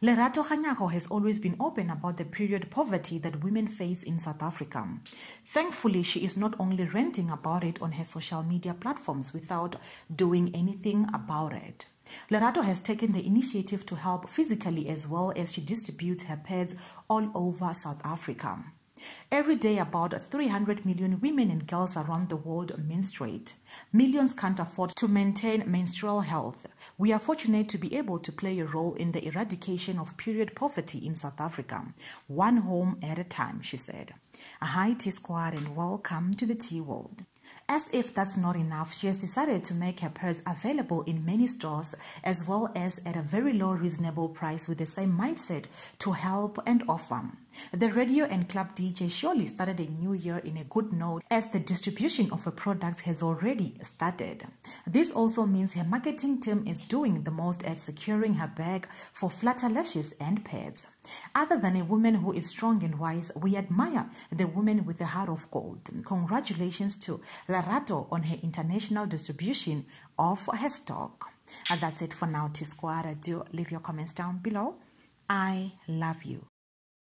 Lerato Kganyago has always been open about the period poverty that women face in South Africa. Thankfully, she is not only ranting about it on her social media platforms without doing anything about it. Lerato has taken the initiative to help physically as well as she distributes her pads all over South Africa. Every day, about 300 million women and girls around the world menstruate. Millions can't afford to maintain menstrual health. We are fortunate to be able to play a role in the eradication of period poverty in South Africa, one home at a time, she said. Hi T-Squad and welcome to the T-World. As if that's not enough, she has decided to make her pads available in many stores as well as at a very low reasonable price with the same mindset to help and offer. The radio and club DJ surely started a new year in a good note as the distribution of her products has already started. This also means her marketing team is doing the most at securing her bag for flutter lashes and pads. Other than a woman who is strong and wise, we admire the woman with a heart of gold. Congratulations to Lerato on her international distribution of her stock. And that's it for now, T-Squad. Do leave your comments down below. I love you.